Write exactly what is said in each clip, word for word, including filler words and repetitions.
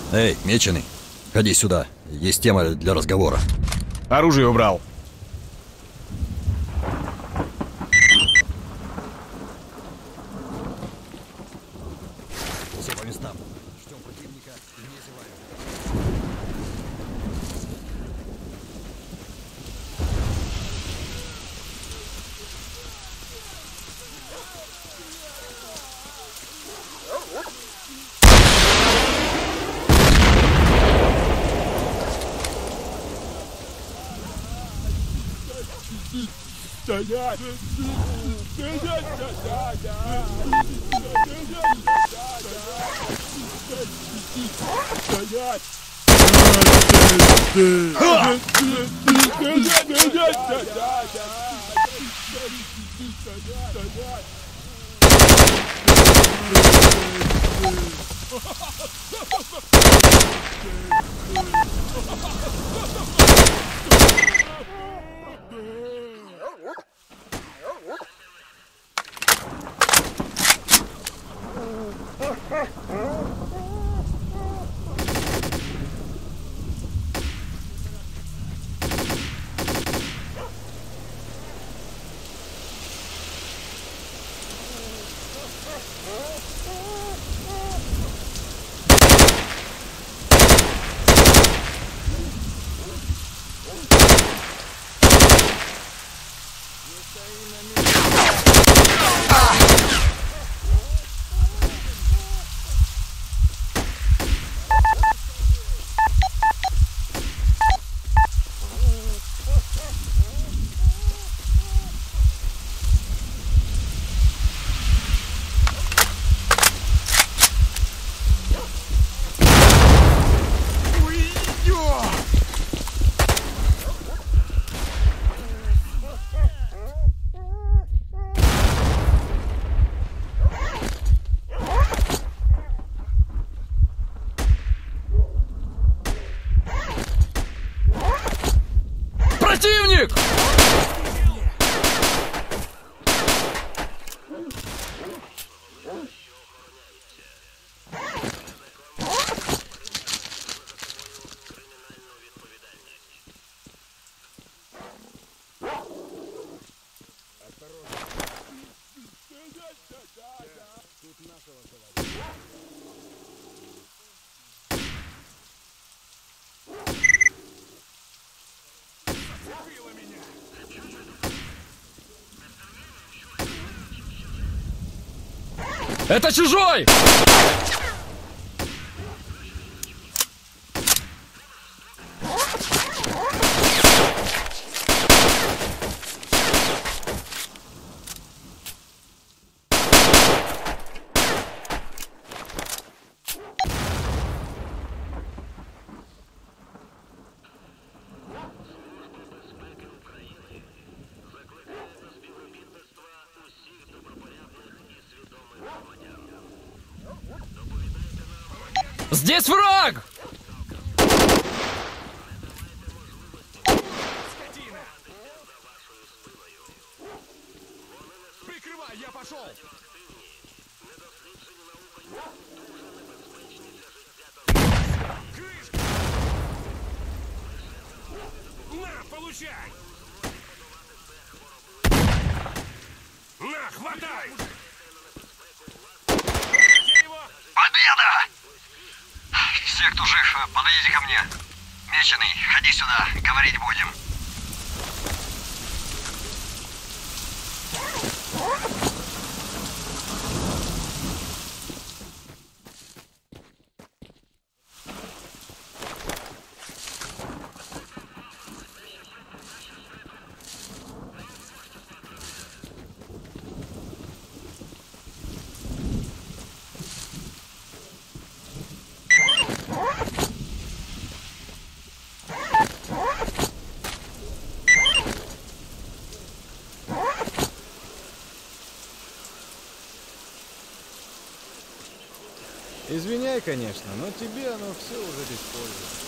Эй, меченый, ходи сюда. Есть тема для разговора. Оружие убрал. Все по местам. Ждем противника и не зеваем. Стоять! Стоять! Противник! Это чужой! Здесь враг! Скотина! Прикрывай, я пошел! Крышка! На, получай! На, хватай! Победа! Все, кто жив, подойдите ко мне. Меченый, ходи сюда, говорить будем. Извиняй, конечно, но тебе оно все уже без пользы.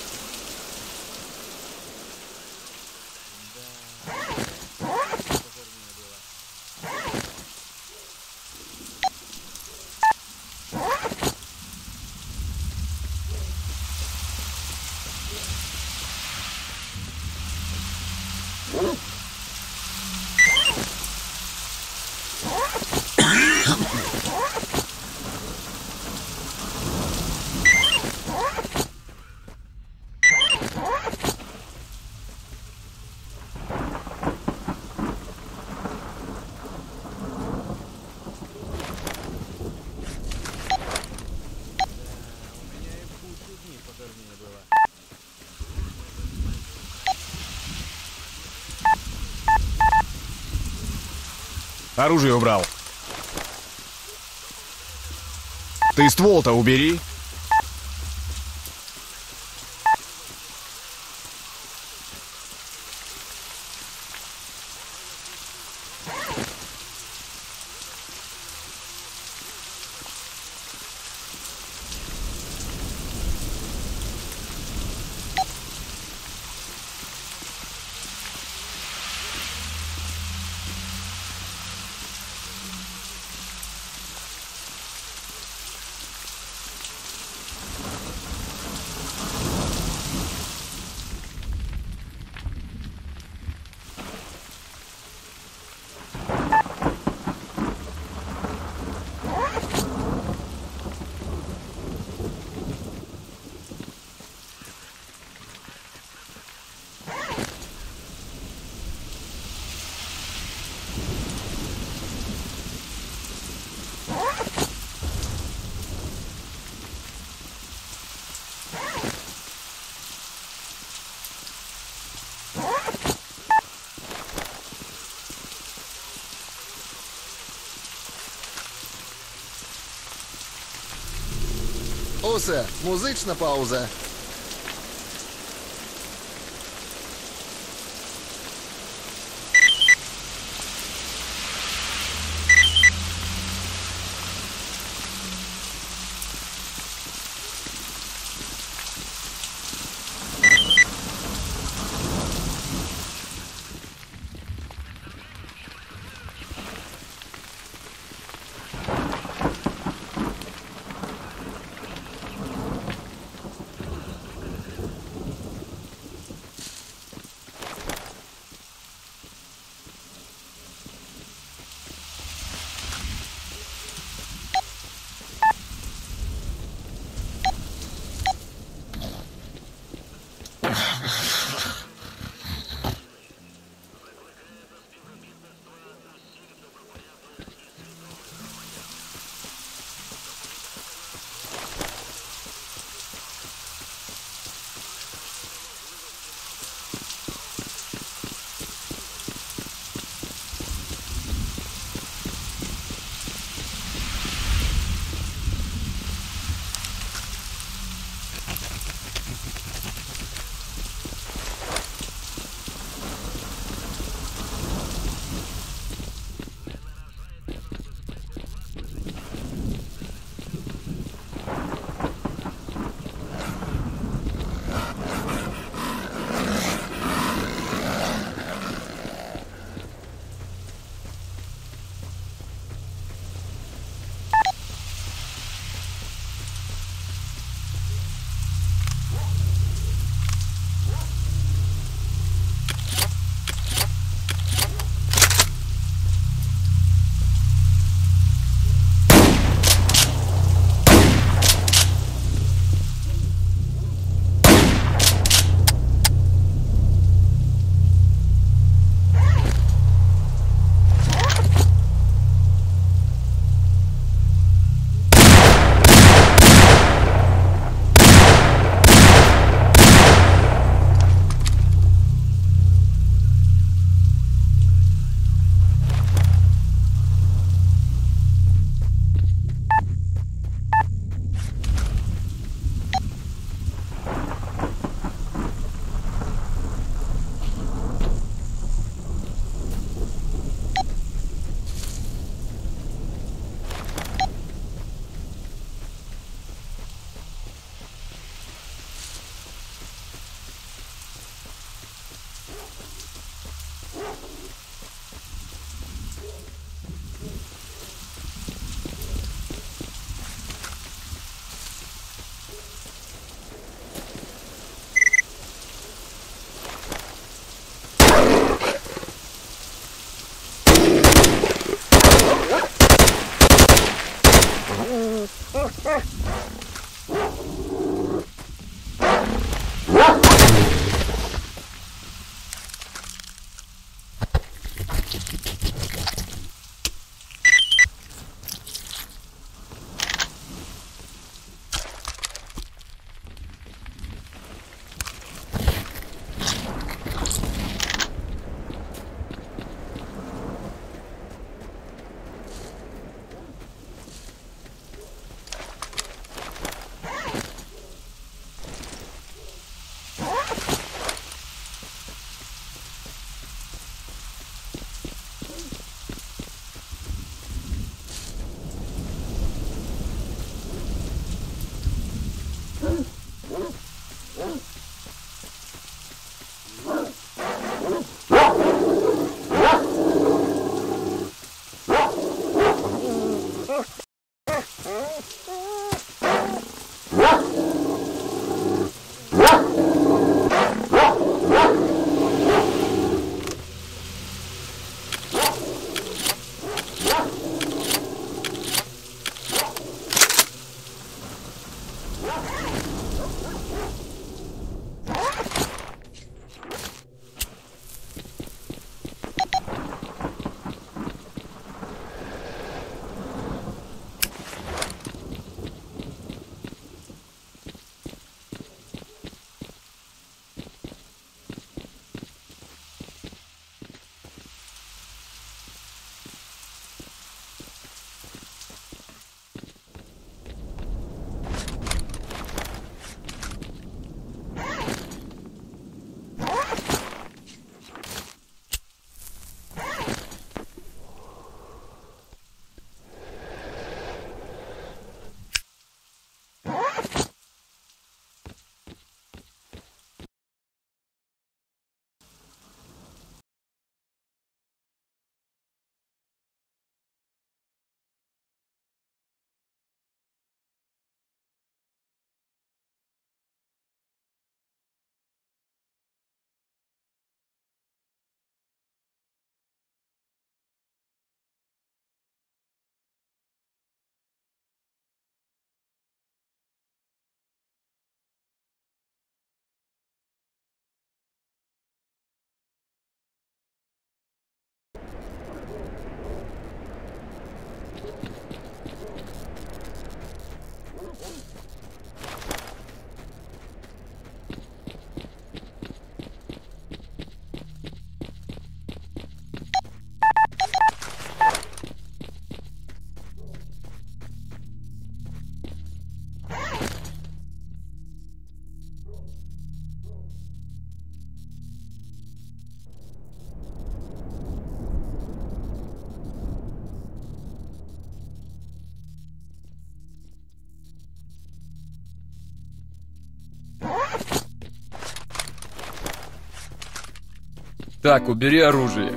Оружие убрал. Ты ствол-то убери. Усе, музична пауза. Так, убери оружие.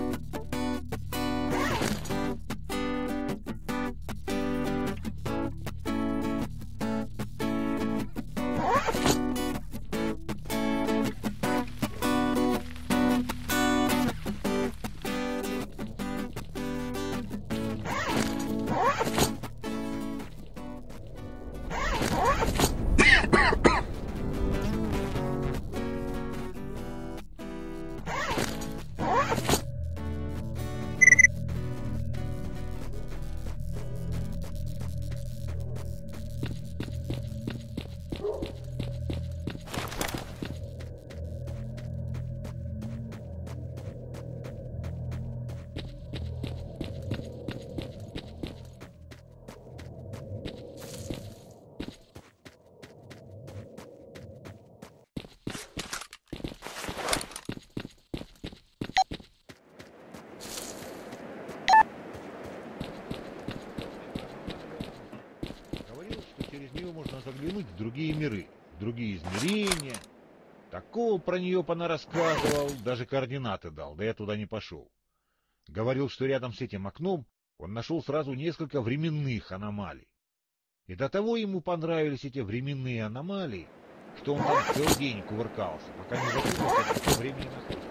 Говорил, что через нее можно заглянуть в другие миры, в другие измерения. Такого про нее пона рассказывал, даже координаты дал, да я туда не пошел. Говорил, что рядом с этим окном он нашел сразу несколько временных аномалий. И до того ему понравились эти временные аномалии, что он там целый день кувыркался, пока не запутался, в каком времени находится.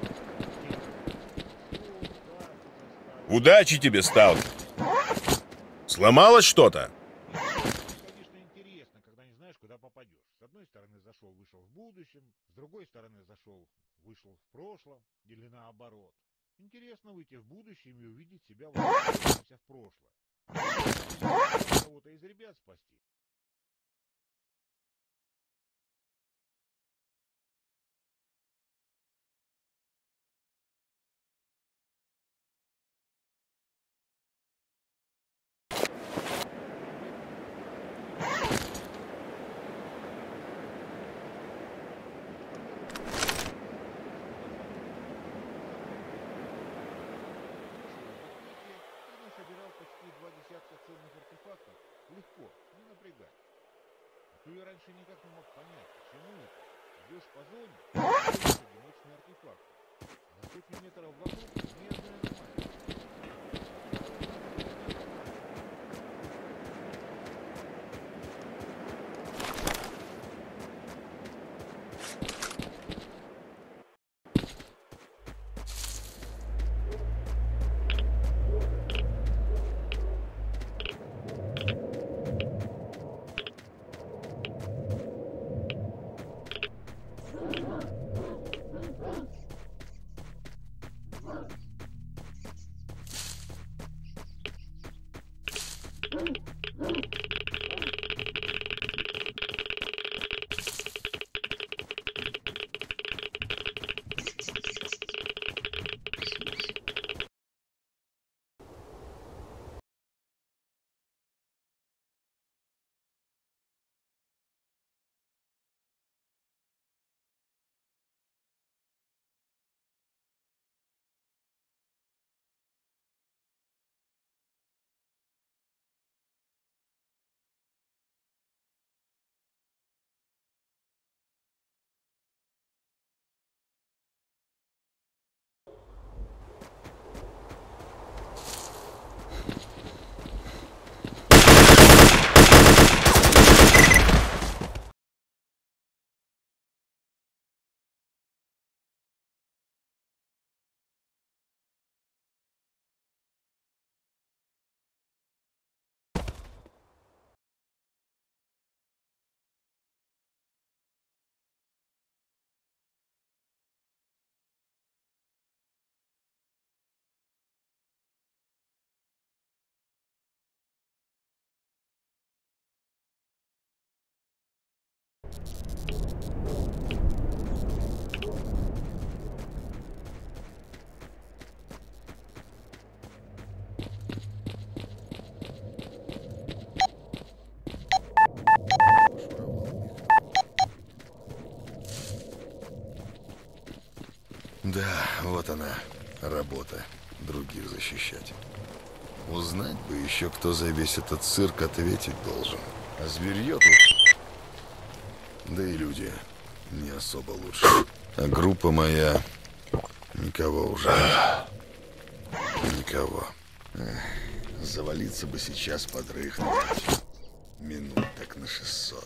Удачи тебе, сталкер. Сломалось что-то? Конечно, интересно, когда не знаешь, куда попадешь. С одной стороны зашел, вышел в будущем, с другой стороны зашел, вышел в прошлом, или наоборот. Интересно выйти в будущем и увидеть себя возвращающимся в прошлое. Кого-то из ребят спасти. Собирал почти два десятка ценных артефактов легко, не напрягаясь. раньше никак не мог понять, почему идешь по зоне, появляются одиночные артефакты, а на сотни метров вокруг ни одной аномалии. Да, вот она, работа. Других защищать. Узнать бы еще, кто за весь этот цирк ответить должен. А зверье тут... Да и люди не особо лучше. А группа моя... Никого уже. Никого. Эх, завалиться бы сейчас подрыхнуть. Минут так на шестьсот.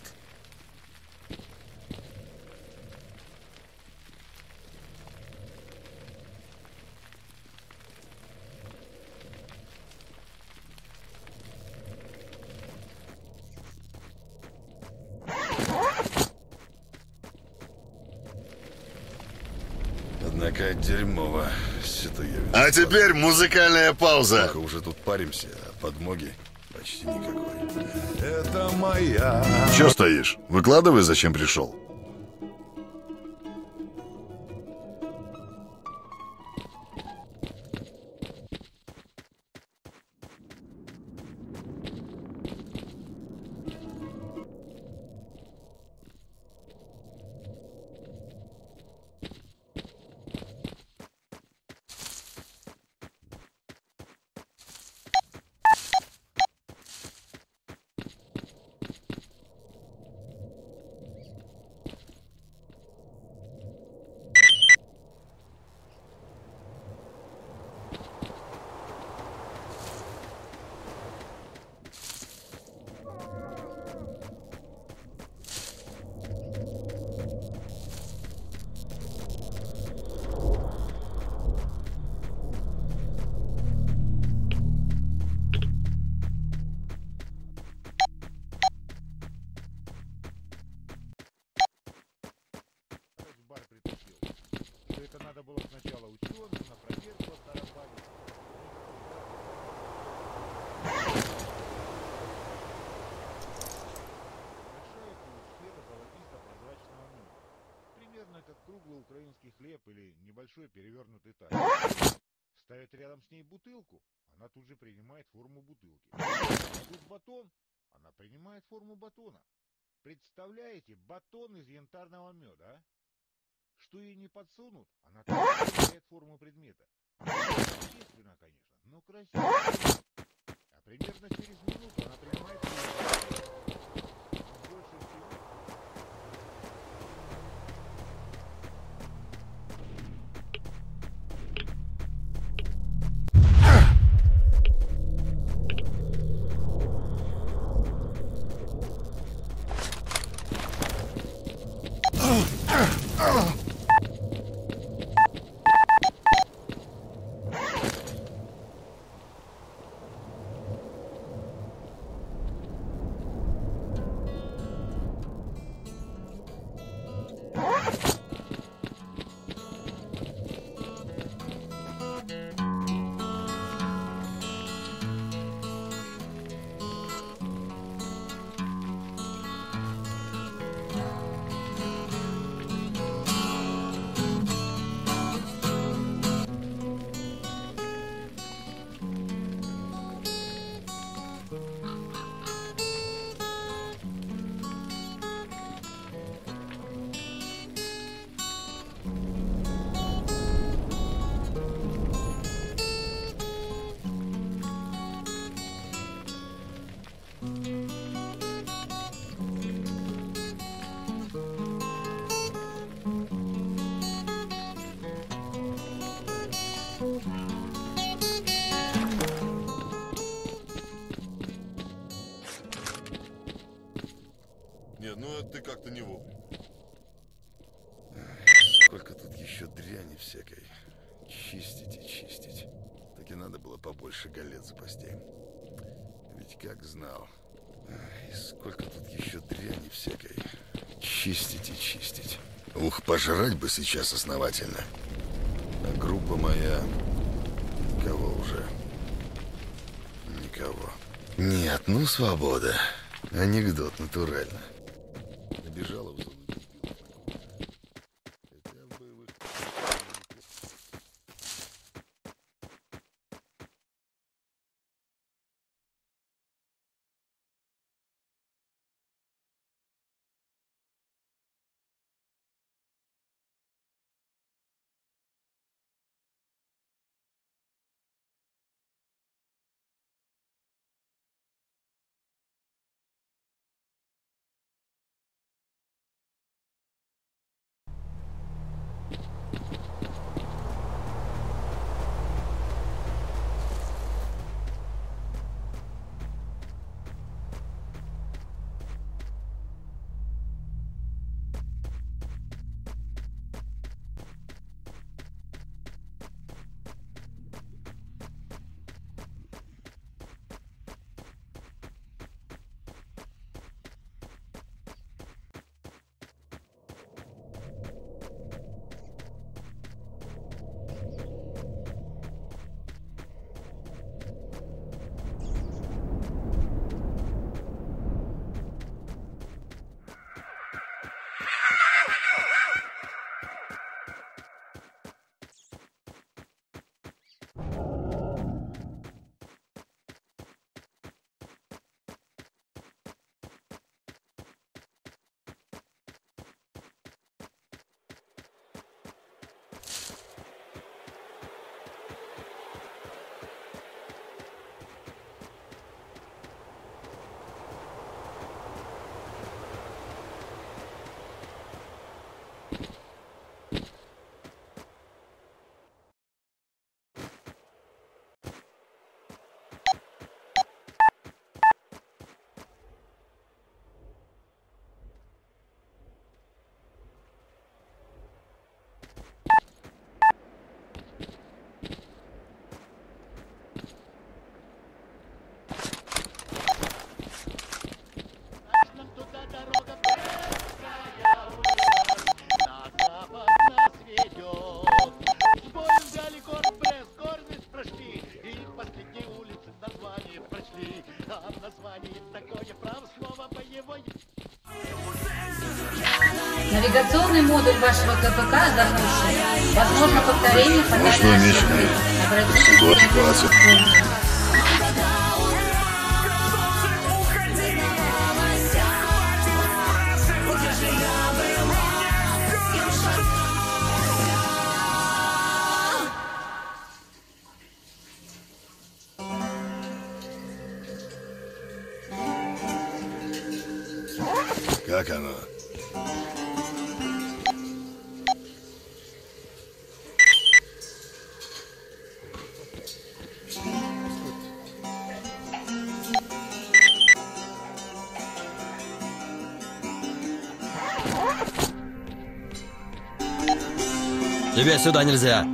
Однако дерьмово. А теперь музыкальная пауза. Только уже тут паримся, а подмоги почти никакой. Это моя... Че стоишь? Выкладывай, зачем пришел. Хлеб или небольшой перевернутый таз. Ставят рядом с ней бутылку, она тут же принимает форму бутылки. Тут батон, она принимает форму батона. Представляете, батон из янтарного меда, а? Что ей не подсунут, она тут же принимает форму предмета. Естественно, конечно, но красиво. А примерно через минуту она принимает форму. Больше всего Нет, ну это ты как-то не вовремя. Сколько тут еще дряни всякой. Чистить и чистить. Так и надо было побольше галет запасти. Ведь как знал. И сколько тут еще дряни всякой. Чистить и чистить. Ух, пожрать бы сейчас основательно. А группа моя... Никого уже. Никого. Нет, ну свобода. Анекдот натурально. Набежала в зону дебилов. Хотя в боевых... Навигационный модуль вашего КПК запущен. Возможно повторение фатальной ошибки. Обратитесь к двадцать. Как оно? Тебе сюда нельзя.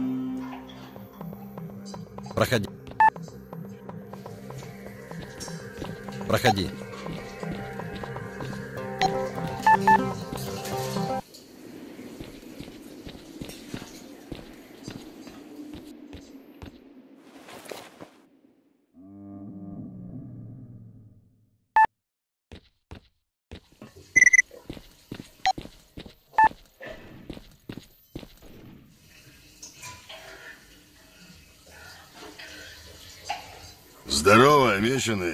Проходи. Проходи. Здорово, меченый.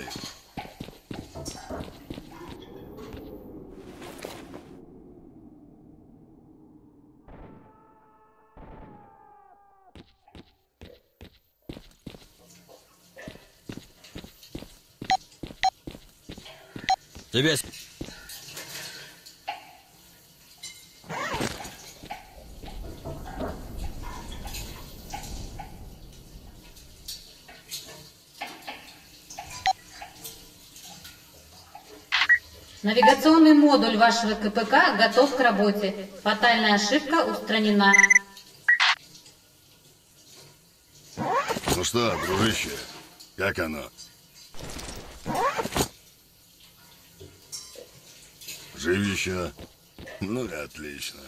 Тебе... Навигационный модуль вашего КПК готов к работе. Фатальная ошибка устранена. Ну что, дружище, как оно? Жив еще? Ну и отлично.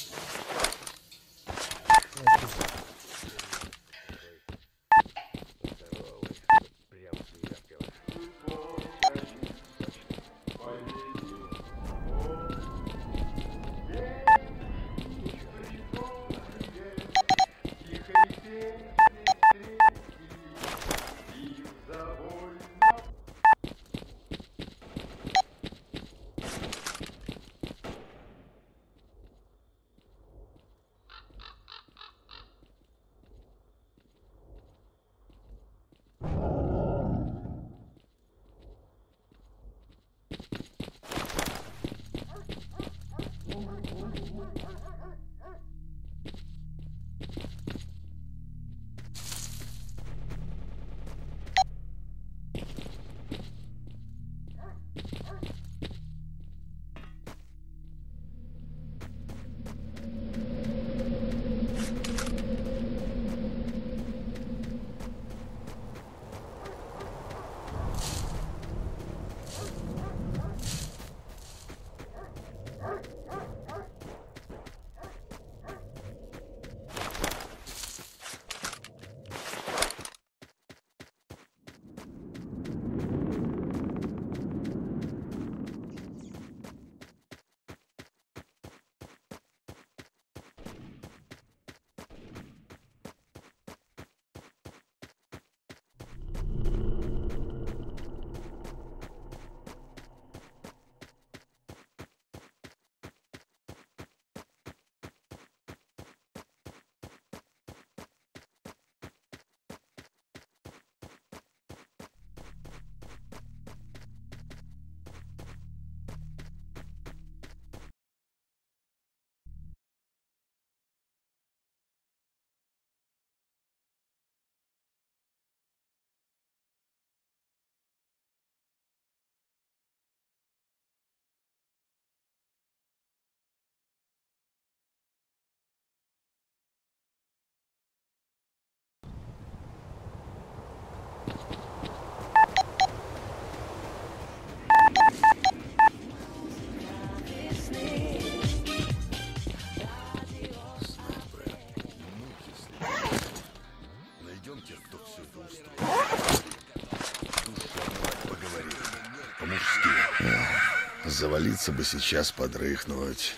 Завалиться бы сейчас подрыхнуть.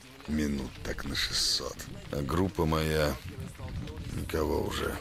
Минут так на шестьсот. А группа моя... Никого уже.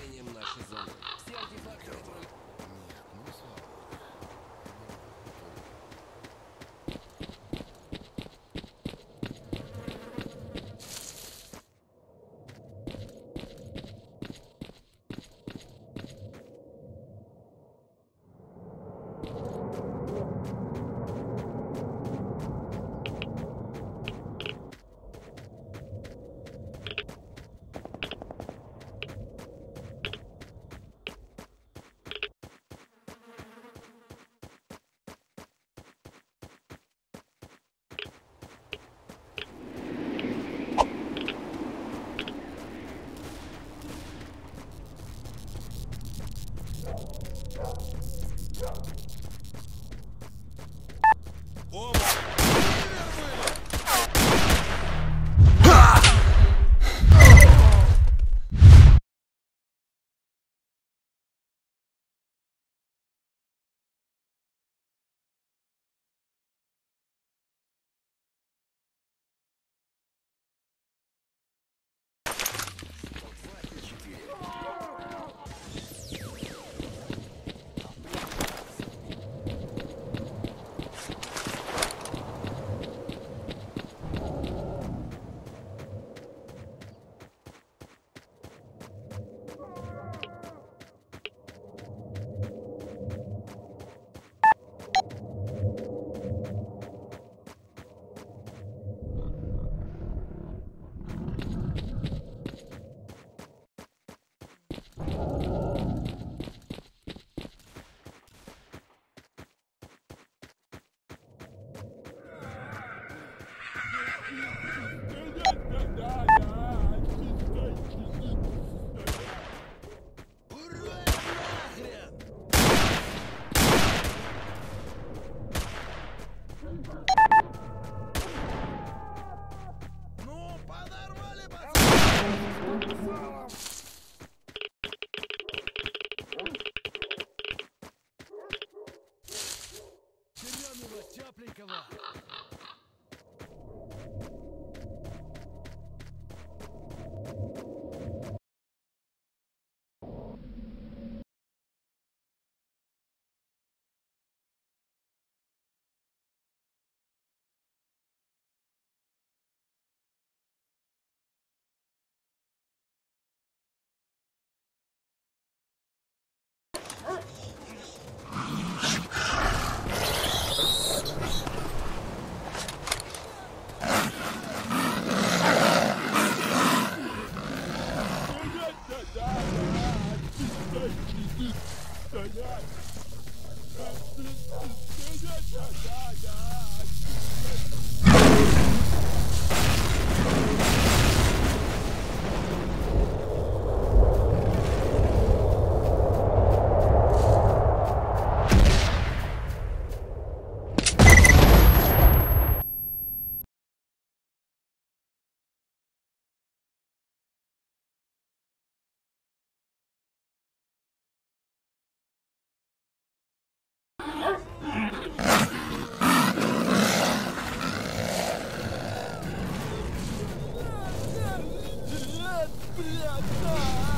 Блядь,